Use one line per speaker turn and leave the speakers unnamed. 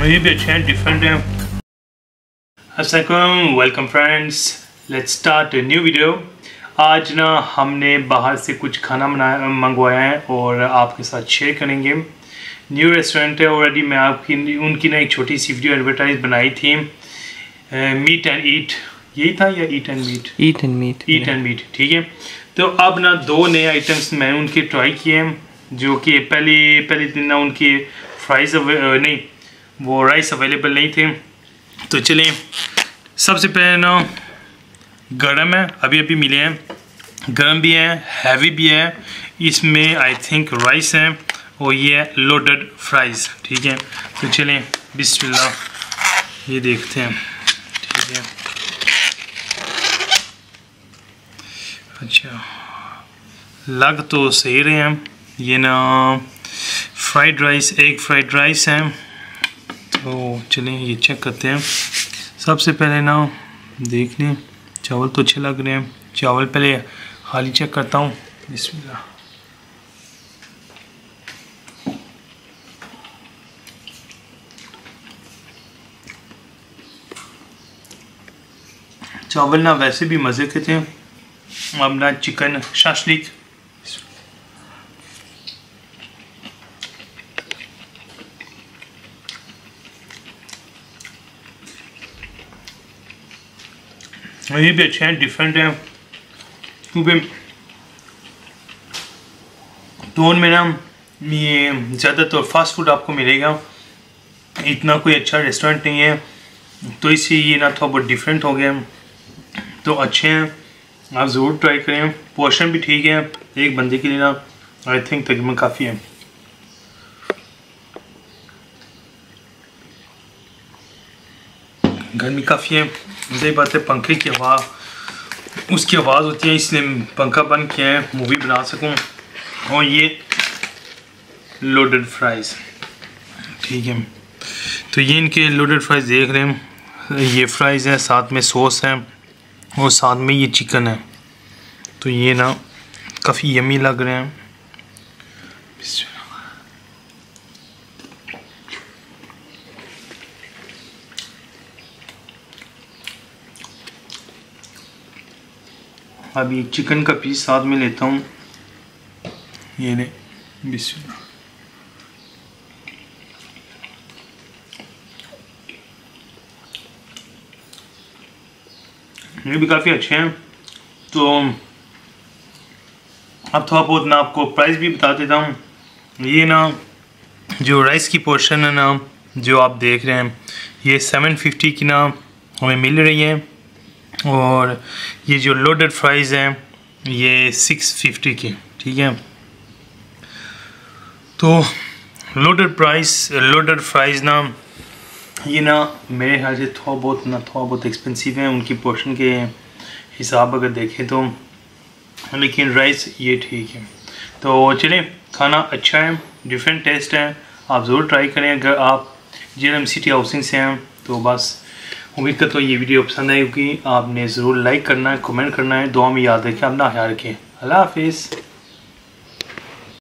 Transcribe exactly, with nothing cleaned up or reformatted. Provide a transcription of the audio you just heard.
ये भी अच्छे हैं, डिफरेंट हैं। अस्सलामुअलैकुम, welcome friends, let's start new video. आज ना हमने बाहर से कुछ खाना बनाया मंगवाया है और आपके साथ शेयर करेंगे। न्यू रेस्टोरेंट है ऑलरेडी, मैं आपकी उनकी ना एक छोटी सी वीडियो एडवर्टाइज बनाई थी, मीट एंड ईट, यही था या eat and meet?
Eat and meet
eat and meet, ठीक है। तो अब ना दो नए आइटम्स मैंने उनके ट्राई किए हैं, जो कि पहले पहले दिन ना उनके फ्राइज़ नहीं वो राइस अवेलेबल नहीं थे। तो चलें, सबसे पहले ना गरम है, अभी अभी मिले हैं, गरम भी हैं, हैवी भी है। इसमें आई थिंक राइस है और ये है लोडेड फ्राइज़, ठीक है। तो चलें बिस्मिल्लाह, ये देखते हैं, ठीक है। अच्छा, लग तो सही रहे हैं। ये ना fried rice, egg fried rice है। तो चलें ये चेक करते हैं। सबसे पहले ना देख लें, चावल तो अच्छे लग रहे हैं। चावल पहले खाली चेक करता हूँ, बिस्मिल्लाह। चावल ना वैसे भी मज़े के थे। अब ना चिकन शाशलिक, ये भी अच्छे हैं, डिफरेंट हैं, क्योंकि टोन में ना ये ज़्यादातर फास्ट फूड आपको मिलेगा, इतना कोई अच्छा रेस्टोरेंट नहीं है, तो इससे ये ना थोड़ा बहुत डिफरेंट हो गया। तो अच्छे हैं, आप ज़रूर ट्राई करें। पोर्शन भी ठीक है, एक बंदे के लिए ना आई थिंक तकरीबन काफ़ी है। गर्मी काफ़ी है, सही बात है, पंखे की हवा, उसकी आवाज़ होती है, इसलिए पंखा बंद किया है, मूवी बना सकूं। और ये लोडेड फ्राइज़, ठीक है। तो ये इनके लोडेड फ्राइज़ देख रहे हैं, ये फ्राइज़ है, साथ में सॉस है और साथ में ये चिकन है। तो ये ना काफ़ी यमी लग रहे हैं। अभी चिकन का पीस साथ में लेता हूँ, ये ले बिस्मिल्लाह। ये भी काफ़ी अच्छे हैं। तो अब थोड़ा बहुत ना आपको प्राइस भी बता देता हूँ। ये ना जो राइस की पोर्शन है ना, जो आप देख रहे हैं, ये सेवन फिफ्टी की ना हमें मिल रही है, और ये जो लोडेड फ्राइज़ हैं ये सिक्स फिफ्टी की, ठीक है। तो लोडेड प्राइस लोडेड फ्राइज़ ना ये ना मेरे ख्याल से थोड़ा बहुत ना थोड़ा बहुत एक्सपेंसिव है उनकी पोर्शन के हिसाब अगर देखें तो, लेकिन राइस ये ठीक है। तो चलें, खाना अच्छा है, डिफरेंट टेस्ट है, आप ज़रूर ट्राई करें। अगर आप झेलम सिटी हाउसिंग से हैं तो बस उम्मीद करता हूँ ये वीडियो पसंद आई होगी। आपने ज़रूर लाइक करना है, कमेंट करना है, दुआ में याद रखें, अपना ख्याल रखें। अल्लाह हाफिज़।